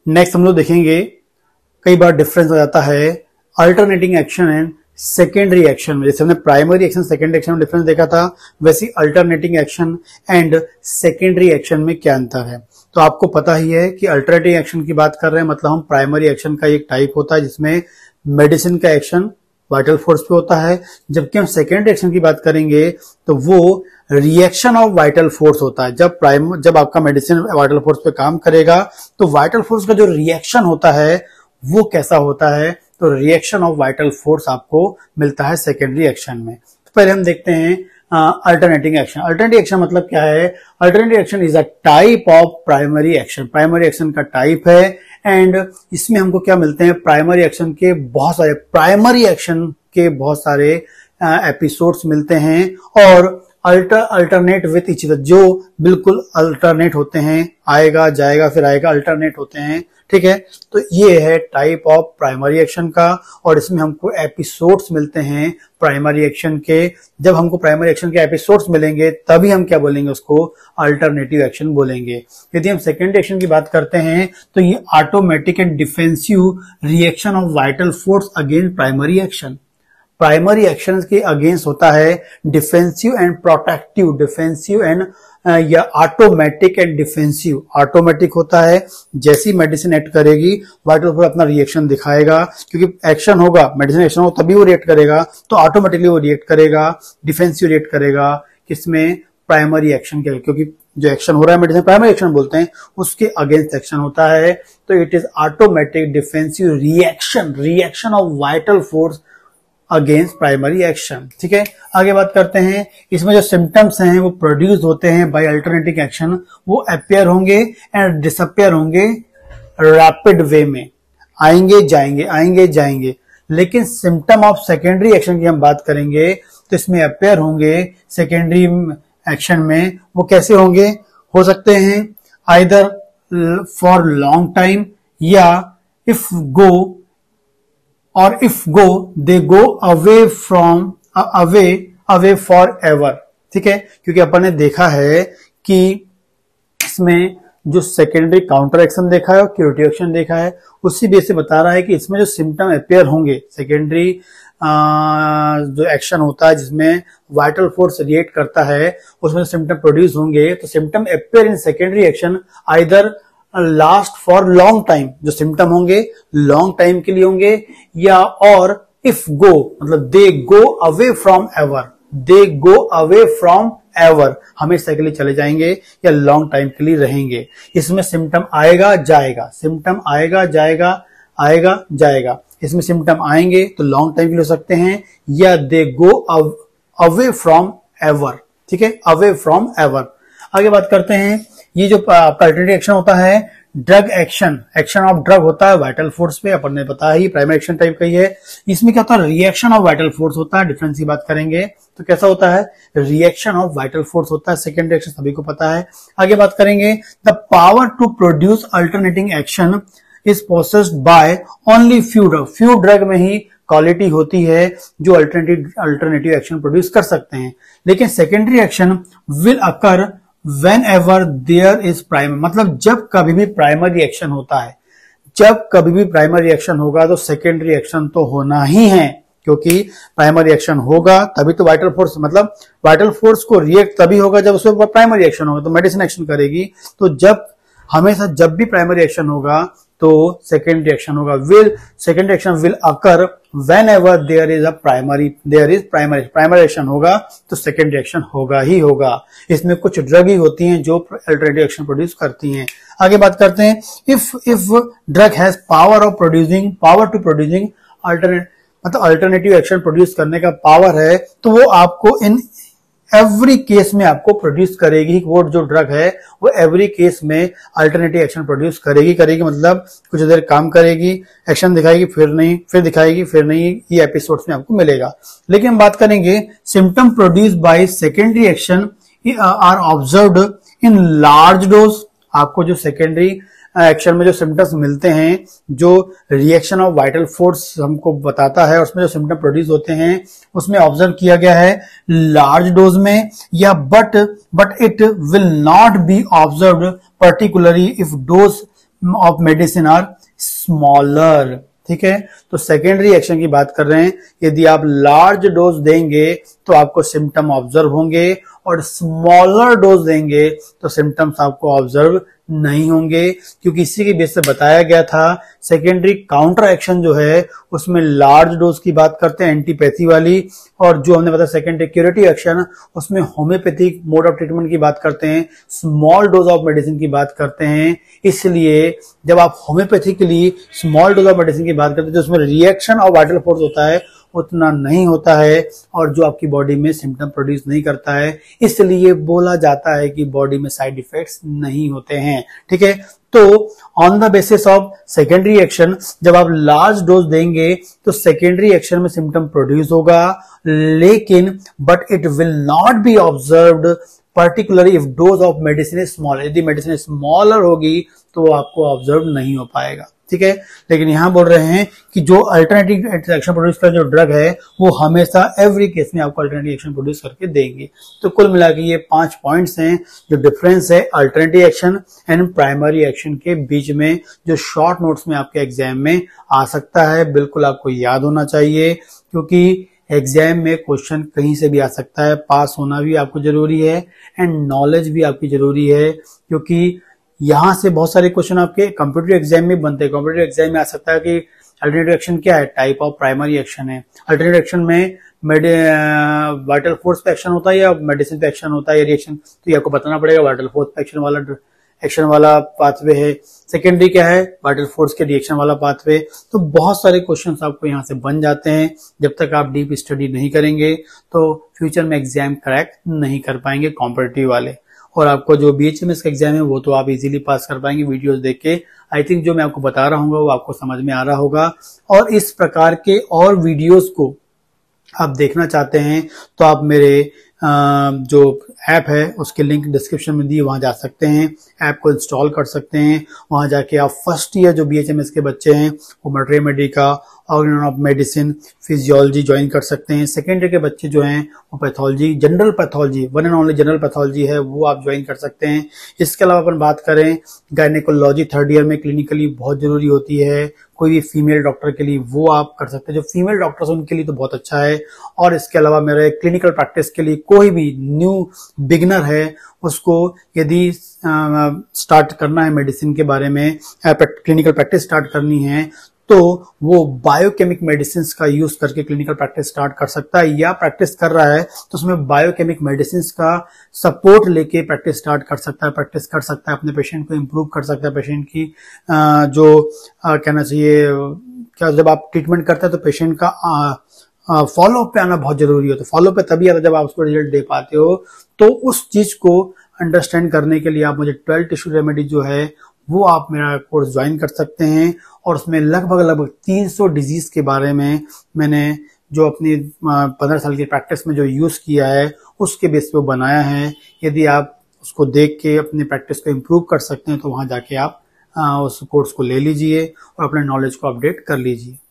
Next हम लोग देखेंगे, कई बार डिफरेंस हो जाता है alternating action and secondary action में। जैसे हमने प्राइमरी एक्शन सेकेंडरी एक्शन में डिफरेंस देखा था, वैसे alternating action and secondary action में क्या अंतर है। तो आपको पता ही है कि अल्टरनेटिंग एक्शन की बात कर रहे हैं, मतलब हम प्राइमरी एक्शन का एक टाइप होता है जिसमें मेडिसिन का एक्शन वाइटल फोर्स पे होता है, जबकि हम सेकेंडरी एक्शन की बात करेंगे तो वो रिएक्शन ऑफ वाइटल फोर्स होता है। जब आपका मेडिसिन वाइटल फोर्स पे काम करेगा तो वाइटल फोर्स का जो रिएक्शन होता है वो कैसा होता है, तो रिएक्शन ऑफ वाइटल फोर्स आपको मिलता है सेकेंडरी एक्शन में। तो पहले हम देखते हैं अल्टरनेटिंग एक्शन। अल्टरनेटिव एक्शन मतलब क्या है? Alternative action is a type of primary action. Primary action का टाइप है एंड इसमें हमको क्या मिलते हैं, प्राइमरी एक्शन के बहुत सारे एपिसोड्स मिलते हैं और अल्टरनेट विथ ईच अदर, जो बिल्कुल अल्टरनेट होते हैं, आएगा जाएगा फिर आएगा, अल्टरनेट होते हैं। ठीक है, तो ये है टाइप ऑफ प्राइमरी एक्शन का और इसमें हमको एपिसोड्स मिलते हैं प्राइमरी एक्शन के। जब हमको प्राइमरी एक्शन के एपिसोड्स मिलेंगे तभी हम क्या बोलेंगे, उसको अल्टरनेटिव एक्शन बोलेंगे। यदि हम सेकेंड एक्शन की बात करते हैं तो ये automatic and defensive reaction of vital force against primary action. Primary action के अगेंस्ट होता है defensive and protective, defensive and या ऑटोमेटिक एंड डिफेंसिव। ऑटोमेटिक होता है जैसी मेडिसिन एक्ट करेगी वाइटल फोर्स अपना रिएक्शन दिखाएगा, क्योंकि एक्शन होगा, मेडिसिन एक्शन हो तभी वो रिएक्ट करेगा, तो ऑटोमेटिकली वो रिएक्ट करेगा, डिफेंसिव रिएक्ट करेगा किसमें, प्राइमरी एक्शन के, क्योंकि जो एक्शन हो रहा है मेडिसिन प्राइमरी एक्शन बोलते हैं, उसके अगेंस्ट एक्शन होता है। तो it is automatic defensive reaction of vital force against primary action. ठीक है, आगे बात करते हैं, इसमें जो सिम्टम्स हैं वो प्रोड्यूस होते हैं बाय अल्टरनेटिंग एक्शन, वो अपियर होंगे एंड डिसअपियर होंगे रैपिड वे में, आएंगे जाएंगे। लेकिन सिम्टम ऑफ सेकेंडरी एक्शन की हम बात करेंगे तो इसमें अपियर होंगे सेकेंडरी एक्शन में, वो कैसे होंगे, हो सकते हैं आइदर फॉर लॉन्ग टाइम या if go they go away forever. ठीक है, क्योंकि अपन ने देखा है कि इसमें जो सेकेंडरी काउंटर एक्शन देखा है और क्यूरेटिव एक्शन देखा है, उसी बेस से बता रहा है कि इसमें जो सिम्टम अपियर होंगे, सेकेंडरी जो एक्शन होता है जिसमें वाइटल फोर्स रिएक्ट करता है, उसमें सिम्टम प्रोड्यूस होंगे, तो symptom appear in secondary action either last for long time, जो सिम्टम होंगे लॉन्ग टाइम के लिए होंगे, या और इफ गो मतलब they go away from ever, हमेशा के लिए चले जाएंगे या लॉन्ग टाइम के लिए रहेंगे। इसमें सिम्टम आएगा जाएगा, इसमें सिम्टम आएंगे तो लॉन्ग टाइम के लिए हो सकते हैं, या they go away from ever. ठीक है, अवे फ्रॉम एवर। आगे बात करते हैं, ये जो आपका अल्टरनेटिव एक्शन होता है ड्रग एक्शन ऑफ ड्रग होता है वाइटल फोर्स पे, अपन ने बताया ही प्राइमरी एक्शन टाइप का ही है। इसमें क्या होता है, रिएक्शन ऑफ वाइटल फोर्स होता है। डिफरेंस की बात करेंगे तो कैसा होता है, रिएक्शन ऑफ वाइटल फोर्स होता है। सेकेंडरी एक्शन सभी को पता है। आगे बात करेंगे, the power to produce alternating action is possessed by only few drug में ही क्वालिटी होती है जो अल्टरनेटिव एक्शन प्रोड्यूस कर सकते हैं। लेकिन secondary action will occur whenever there is primary, मतलब जब कभी भी प्राइमरी एक्शन होता है, जब कभी भी प्राइमरी एक्शन होगा तो सेकेंडरी एक्शन तो होना ही है, क्योंकि प्राइमरी एक्शन होगा तभी तो वाइटल फोर्स, मतलब वाइटल फोर्स को रिएक्ट तभी होगा जब उसमें प्राइमरी एक्शन होगा, तो मेडिसिन एक्शन करेगी। तो जब भी प्राइमरी एक्शन होगा तो सेकेंडरी एक्शन होगा। Secondary action will occur whenever there is primary action होगा तो सेकेंडरी एक्शन होगा ही होगा। इसमें कुछ ड्रग ही होती हैं जो अल्टरनेटिव एक्शन प्रोड्यूस करती हैं। आगे बात करते हैं, if drug has power to producing alternative action produce करने का पावर है, तो वो आपको इन एवरी केस में आपको प्रोड्यूस करेगी। वो जो ड्रग है वो एवरी केस में अल्टरनेटिव एक्शन प्रोड्यूस करेगी, मतलब कुछ देर काम करेगी, एक्शन दिखाएगी, फिर नहीं, फिर दिखाएगी, फिर नहीं, ये एपिसोड्स में आपको मिलेगा। लेकिन हम बात करेंगे, symptom produce by secondary action are observed in large dose. आपको जो सेकेंडरी एक्शन में जो सिम्टम्स मिलते हैं, जो रिएक्शन ऑफ वाइटल फोर्स हमको बताता है, उसमें जो सिम्टम प्रोड्यूस होते हैं उसमें ऑब्जर्व किया गया है लार्ज डोज में, या but it will not be observed particularly if dose of medicine are smaller. ठीक है, तो सेकेंडरी एक्शन की बात कर रहे हैं, यदि आप लार्ज डोज देंगे तो आपको सिम्टम ऑब्जर्व होंगे और स्मॉलर डोज देंगे तो सिम्टम्स आपको ऑब्जर्व नहीं होंगे, क्योंकि इसी के बेस से बताया गया था सेकेंडरी काउंटर एक्शन जो है उसमें लार्ज डोज की बात करते हैं एंटीपैथी वाली, और जो हमने बताया सेकेंडरी क्यूरेटिव एक्शन उसमें होम्योपैथिक मोड ऑफ ट्रीटमेंट की बात करते हैं, स्मॉल डोज ऑफ मेडिसिन की बात करते हैं। इसलिए जब आप homeopathically small dose of medicine की बात करते हैं तो उसमें रिएक्शन ऑफ वाइटल फोर्स होता है उतना नहीं होता है, और जो आपकी बॉडी में सिम्टम प्रोड्यूस नहीं करता है, इसलिए बोला जाता है कि बॉडी में साइड इफेक्ट्स नहीं होते हैं। ठीक है, तो on the basis of secondary action जब आप लार्ज डोज देंगे तो सेकेंडरी एक्शन में सिम्टम प्रोड्यूस होगा, लेकिन but it will not be observed particularly if dose of medicine is small. यदि मेडिसिन स्मॉलर होगी तो आपको ऑब्जर्व नहीं हो पाएगा। ठीक है, लेकिन यहां बोल रहे हैं कि जो अल्टरनेटिव एक्शन प्रोड्यूस कर जो ड्रग है वो हमेशा एवरी केस में आपको अल्टरनेटिव एक्शन प्रोड्यूस करके देंगे। तो कुल मिला के ये 5 पॉइंट्स हैं जो डिफरेंस है alternative action and primary action के बीच में, जो शॉर्ट नोट्स में आपके एग्जाम में आ सकता है। बिल्कुल आपको याद होना चाहिए, क्योंकि एग्जाम में क्वेश्चन कहीं से भी आ सकता है। पास होना भी आपको जरूरी है एंड नॉलेज भी आपकी जरूरी है, क्योंकि यहां से बहुत सारे क्वेश्चन आपके कॉम्पिटिटिव एग्जाम में बनते हैं। कॉम्पिटिटिव एग्जाम में आ सकता है कि अल्टरनेटिव एक्शन क्या है, टाइप ऑफ प्राइमरी एक्शन है। अल्टरनेटिव एक्शन में वाइटल फोर्स पे एक्शन होता है या मेडिसिन पे एक्शन होता है या रिएक्शन, तो ये आपको बताना पड़ेगा। वाइटल फोर्स पे एक्शन वाला पाथवे है। सेकेंडरी क्या है, वाइटल फोर्स के रिएक्शन वाला पाथवे। तो बहुत सारे क्वेश्चंस आपको यहाँ से बन जाते हैं। जब तक आप डीप स्टडी नहीं करेंगे तो फ्यूचर में एग्जाम क्रैक नहीं कर पाएंगे कॉम्पिटिटिव वाले। और आपको जो बीएचएमएस का एग्जाम है वो तो आप इजीली पास कर पाएंगे वीडियोस देख के। आई थिंक जो मैं आपको बता रहा हूँ वो आपको समझ में आ रहा होगा। और इस प्रकार के और वीडियोस को आप देखना चाहते हैं तो आप मेरे जो ऐप है उसके लिंक डिस्क्रिप्शन में दी, वहां जा सकते हैं, ऐप को इंस्टॉल कर सकते हैं। वहां जाके आप फर्स्ट ईयर जो बीएचएमएस के बच्चे हैं वो मैट्रेमेडी का Organon of medicine physiology join कर सकते हैं। सेकेंड ईयर के बच्चे जो हैं वो pathology, general pathology, one and only general pathology है वो आप ज्वाइन कर सकते हैं। इसके अलावा अपन बात करें गायनेकोलॉजी थर्ड ईयर में क्लिनिकली बहुत जरूरी होती है, कोई भी फीमेल डॉक्टर के लिए वो आप कर सकते हैं। जो फीमेल डॉक्टर्स उनके लिए तो बहुत अच्छा है। और इसके अलावा मेरे क्लिनिकल प्रैक्टिस के लिए कोई भी न्यू बिगिनर है उसको यदि स्टार्ट करना है मेडिसिन के बारे में, क्लिनिकल प्रैक्टिस स्टार्ट करनी है, तो वो बायोकेमिक मेडिसिन का यूज करके क्लिनिकल प्रैक्टिस स्टार्ट कर सकता है, या प्रैक्टिस कर रहा है तो उसमें बायोकेमिक मेडिसिन का सपोर्ट लेके प्रैक्टिस स्टार्ट कर सकता है, प्रैक्टिस कर सकता है, अपने पेशेंट को इम्प्रूव कर सकता है। पेशेंट की जो कहना चाहिए क्या, जब आप ट्रीटमेंट करते हैं तो पेशेंट का फॉलो अप पे आना बहुत जरूरी होता है। फॉलो पे तभी आता है जब आप उसको रिजल्ट दे पाते हो। तो उस चीज को अंडरस्टैंड करने के लिए आप मुझे 12 टिश्यू रेमेडी जो है वो आप मेरा कोर्स ज्वाइन कर सकते हैं। और उसमें लगभग 300 डिजीज के बारे में मैंने जो अपनी 15 साल की प्रैक्टिस में जो यूज किया है उसके बेस पे बनाया है। यदि आप उसको देख के अपनी प्रैक्टिस को इम्प्रूव कर सकते हैं तो वहां जाके आप उस कोर्स को ले लीजिए और अपने नॉलेज को अपडेट कर लीजिए।